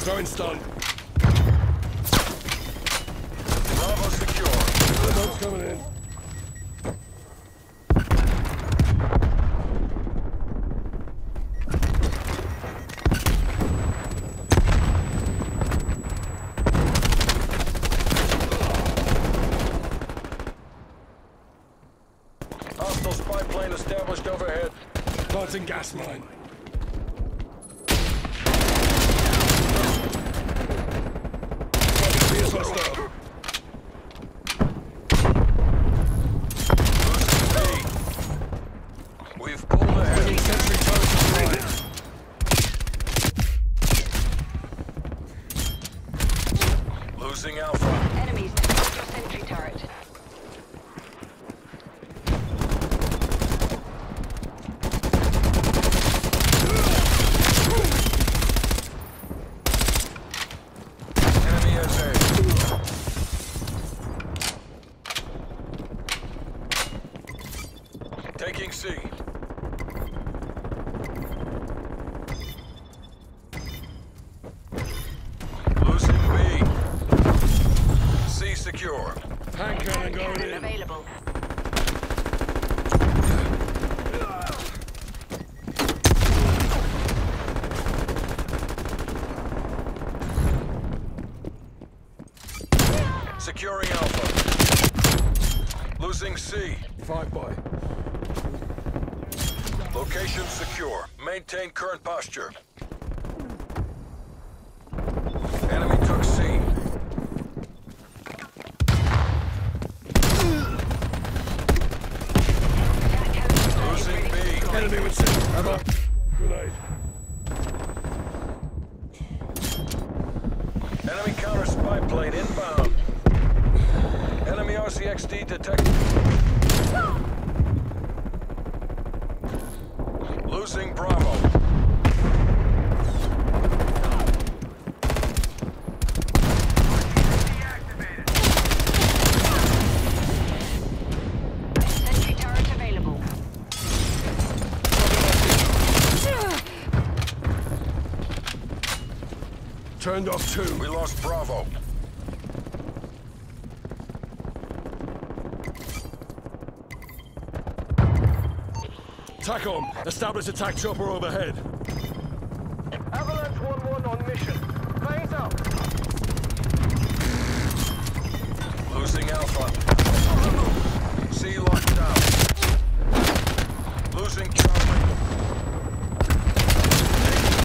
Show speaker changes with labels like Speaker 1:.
Speaker 1: Throwing stun.
Speaker 2: Bravo secure.
Speaker 1: The boat's coming in.
Speaker 2: Hostile spy plane established overhead.
Speaker 1: Planting gas mine. Hostile.
Speaker 2: We've pulled ahead.
Speaker 1: Sentry turret online.
Speaker 2: Losing Alpha.
Speaker 3: Enemies destroyed your sentry turret.
Speaker 2: Enemy has A. Taking C. Losing B. C secure.
Speaker 1: Hand cannon going
Speaker 3: Cannon
Speaker 1: in.
Speaker 3: available.
Speaker 2: Securing Alpha. Losing C.
Speaker 1: 5 by.
Speaker 2: Location secure. Maintain current posture. Enemy took C. Losing B.
Speaker 1: Enemy with C. Have a grenade.
Speaker 2: Enemy counter spy plane inbound. Enemy RCXD detected. Losing Bravo.
Speaker 3: Sentry turret available.
Speaker 1: Turned off 2.
Speaker 2: We lost Bravo.
Speaker 1: TACOM, establish attack chopper overhead.